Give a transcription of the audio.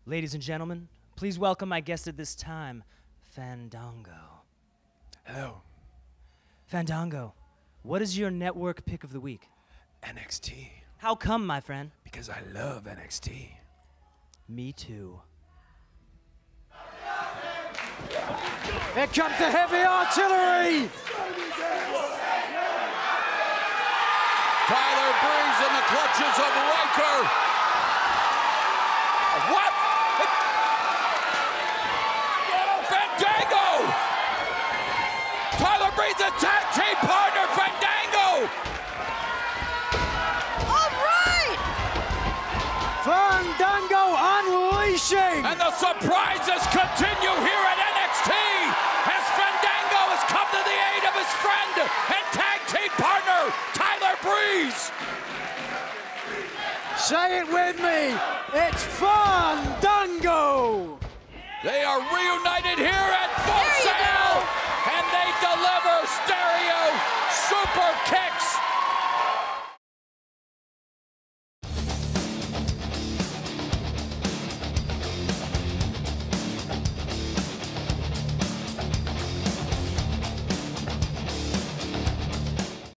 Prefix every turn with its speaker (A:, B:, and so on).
A: Ladies and gentlemen, please welcome my guest at this time, Fandango.
B: Hello.
A: Fandango, what is your network pick of the week?
B: NXT.
A: How come, my friend?
B: Because I love NXT.
A: Me too.
C: Here comes the heavy artillery!
D: Tyler Breeze in the clutches of Riker. What? Fandango! Tyler Breeze, a tag team partner, Fandango!
E: All right!
C: Fandango unleashing!
D: And the surprises continue here at NXT as Fandango has come to the aid of his friend and tag team partner, Tyler Breeze.
C: Say it with me, it's Fandango!
D: They are reunited.